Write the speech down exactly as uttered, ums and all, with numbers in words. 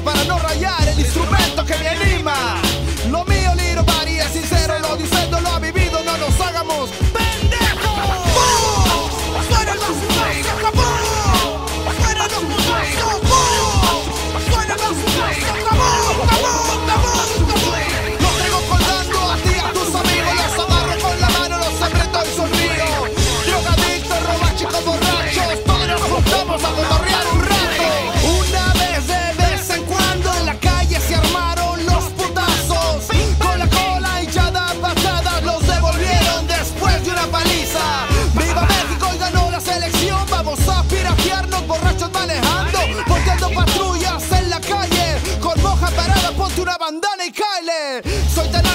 para no rayar el instrumento que me anima. Lo mío, Little Body, es sincero, lo diciendo, lo ha vivido, no nos hagamos pendejos. ¡Bum! ¡Suena el basucazo, cabum! ¡Suena los putazos, bum! ¡Suena el basucazo, cabum, cabum, cabum, cabum! Los tengo colgando a ti, a tus amigos, los agarro con la mano, los aprieto y sonrío. Drogadictos, robachicos, borrachos, todos nos juntamos a cotorrear un rato. Una vez de vez en cuando en la calle se armaron los putazos. Con la cola hinchada, patadas los devolvieron después de una paliza. ¡Viva México y ganó la selección! Vamos a piratearnos, borrachos manejando, volteando patrullas en la calle. Con moja parada, ponte una bandana y cáele. Soy tan